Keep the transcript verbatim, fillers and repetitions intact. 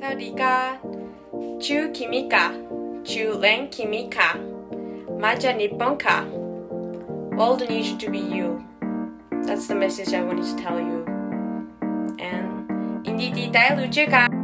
สวัสดีค่ะชื่อคิมิค่ะชื่อเล่นคิมิค่ะมาจากญี่ปุ่นค่ะ World needs to be you. That's the message I wanted to tell you. And ยินดีที่ได้รู้จักค่ะ